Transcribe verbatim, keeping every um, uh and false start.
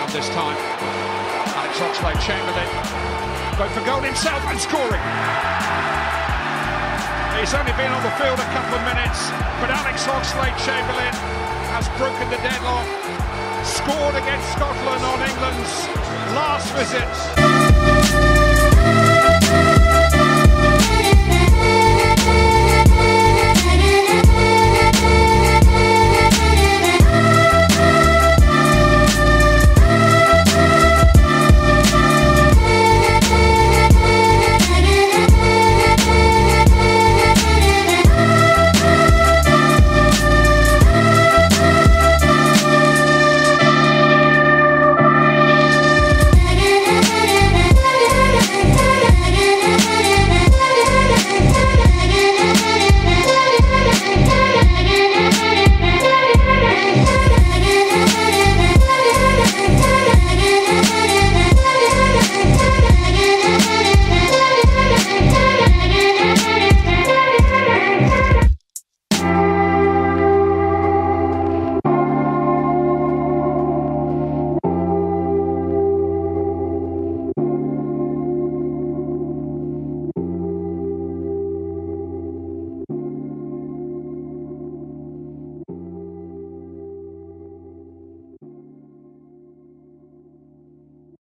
ground this time. Alex Oxlade-Chamberlain going for goal himself and scoring. He's only been on the field a couple of minutes, but Alex Oxlade-Chamberlain has broken the deadlock, scored against Scotland on England's last visit.